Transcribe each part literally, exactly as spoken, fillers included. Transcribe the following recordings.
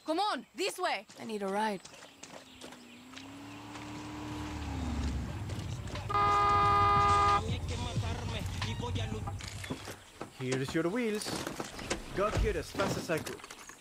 Come on, this way. I need a ride. Here's your wheels. Got here as fast as I could.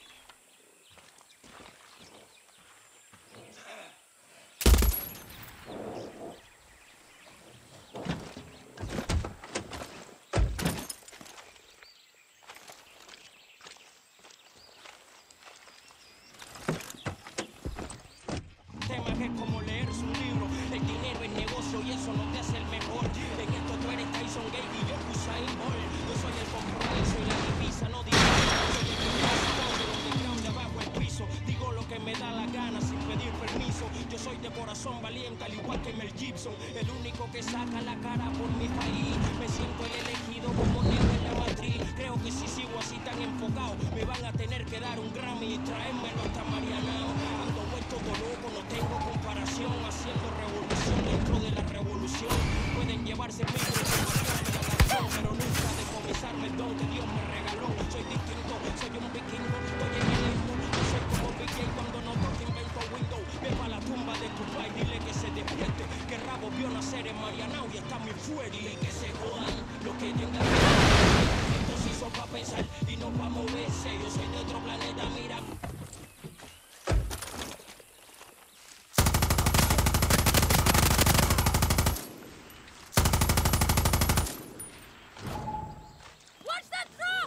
Tema que es como leerse un libro. El dinero es negocio y eso no te hace el mejor. En esto tú eres Tyson Gate y yo Usain Bolt. Yo soy el compromiso y la divisa, no divisa. Soy el propósito de donde ground de abajo el piso. Digo lo que me da la gana sin pedir permiso. Yo soy de corazón valiente al igual que Mel Gibson. El único que saca la cara por mi país. Me siento el elegido como Neo en la matriz. Creo que si sigo así tan enfocado me van a tener que dar un Grammy y traérmelo hasta Marianao. Ando vuelto todo loco, no tengo comparación. Haciendo revolución dentro de la revolución. Pueden llevarse mi información de la canción, pero nunca decomisarme el don que Dios me regaló. Soy distinto, soy un vikingo, estoy en el limbo. Yo soy como B J cuando no toque invento Windows. Ve pa' la tumba de tu pai, dile que se despierte. Que Rabo vio nacer en Marianao y está muy fuerte. Dile que se jodan, lo que tengan que hacer. Esto sí son pa' pensar y no pa' moverse. Yo soy de otro planeta, mira. Watch that truck!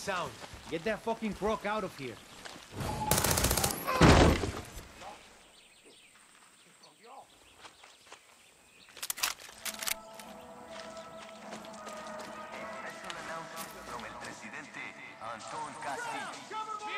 sound. Get that fucking crook out of here. From el presidente Anton Castillo.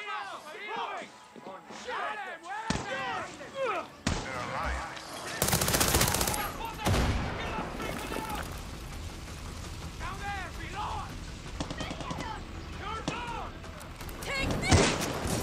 Take this!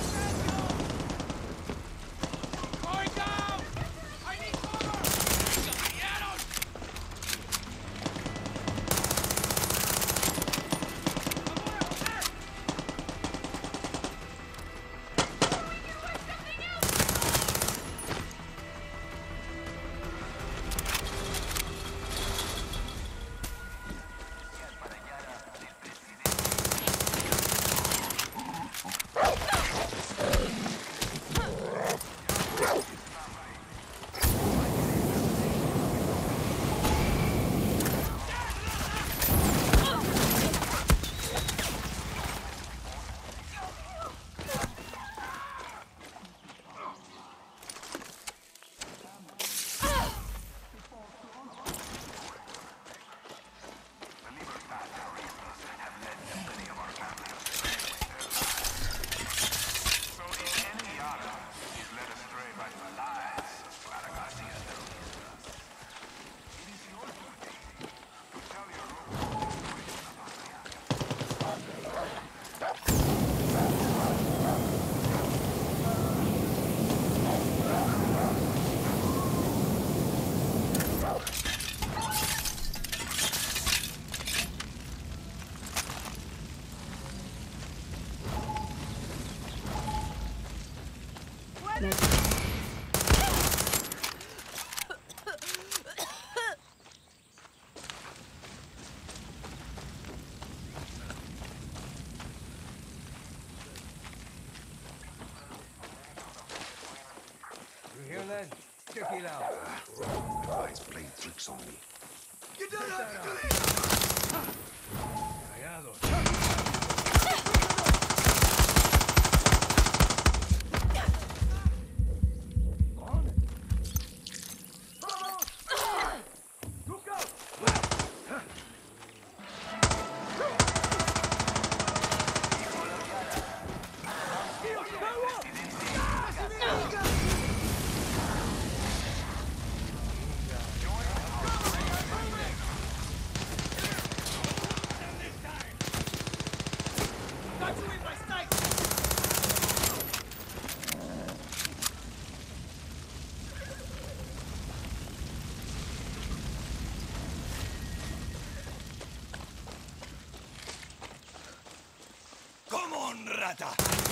You hear that? Check it out. Everybody's playing tricks on me. Callados. Come on, rata!